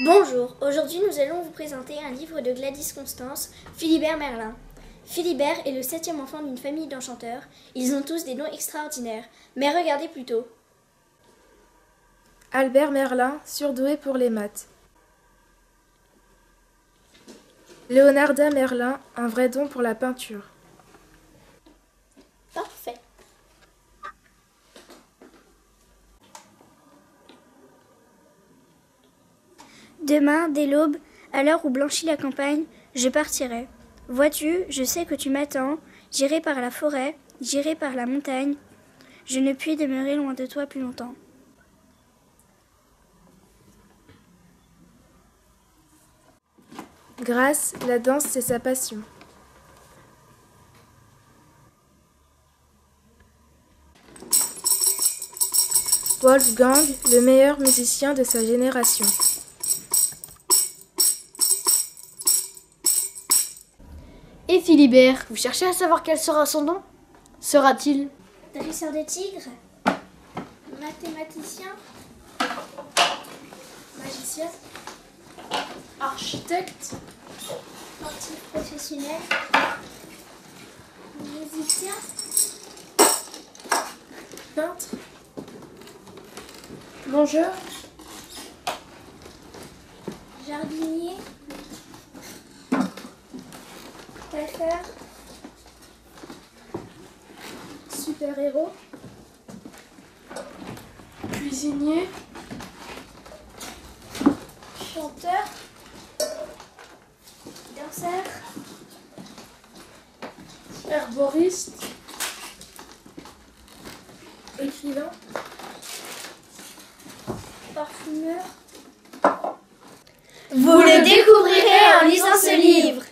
Bonjour, aujourd'hui nous allons vous présenter un livre de Gladys Constance, Philibert Merlin. Philibert est le 7e enfant d'une famille d'enchanteurs. Ils ont tous des noms extraordinaires, mais regardez plutôt. Albert Merlin, surdoué pour les maths. Léonarda Merlin, un vrai don pour la peinture. Parfait. Demain, dès l'aube, à l'heure où blanchit la campagne, je partirai. Vois-tu, je sais que tu m'attends, j'irai par la forêt, j'irai par la montagne. Je ne puis demeurer loin de toi plus longtemps. Grâce, la danse, c'est sa passion. Wolfgang, le meilleur musicien de sa génération. Et Philibert, vous cherchez à savoir quel sera son nom? Sera-t-il Dresseur de tigres, mathématicien, magicien, architecte, sportif professionnel, musicien, peintre, plongeur, jardinier, coiffeur, super-héros, cuisinier, chanteur, danseur, herboriste, écrivain, parfumeur. Vous le découvrirez en lisant ce livre.